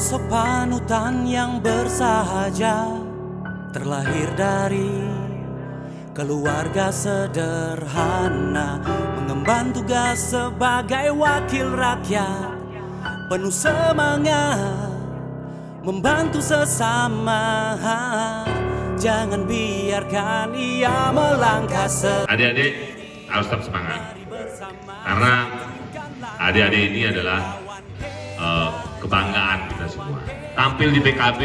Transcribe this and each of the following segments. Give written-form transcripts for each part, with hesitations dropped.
Sosok panutan yang bersahaja, terlahir dari keluarga sederhana, mengemban tugas sebagai wakil rakyat, penuh semangat membantu sesama. Jangan biarkan ia melangkah. Adik-adik harus tetap semangat, karena adik-adik ini adalah kebanggaan kita semua. Tampil di PKB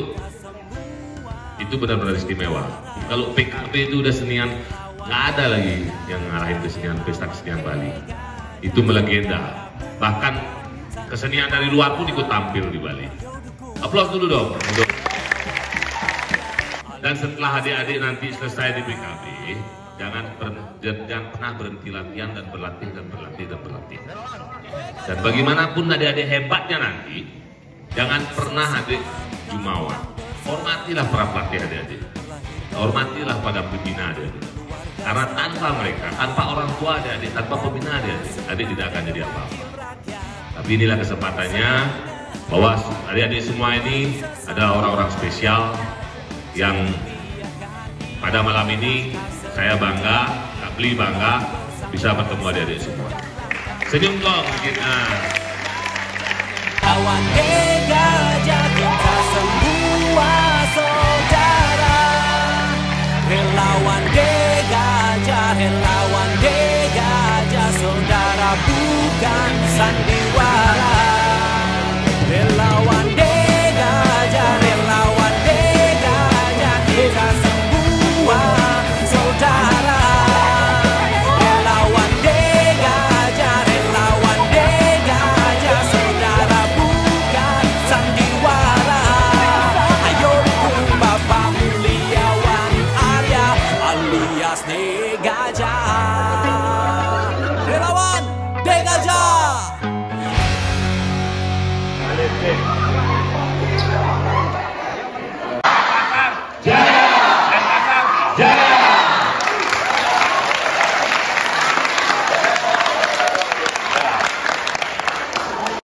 itu benar-benar istimewa. Kalau PKB itu udah senian, nggak ada lagi yang ngarahin kesenian, pesta kesenian Bali. Itu melegenda. Bahkan kesenian dari luar pun ikut tampil di Bali. Aplaus dulu dong. Dan setelah adik-adik nanti selesai di PKB, jangan pernah berhenti latihan dan berlatih dan berlatih dan berlatih. Dan bagaimanapun adik-adik hebatnya nanti, jangan pernah adik jumawa. Hormatilah para pelatih adik-adik, hormatilah pada pembina adik-adik. Karena tanpa mereka, tanpa orang tua adik-adik, tanpa pembina adik-adik, adik tidak akan jadi apa-apa. Tapi inilah kesempatannya bahwa adik-adik semua ini adalah orang-orang spesial yang pada malam ini saya bangga, Kak Bli bangga bisa bertemu adik-adik semua. Senyum dong kita. Kawan gajah kita semua saudara.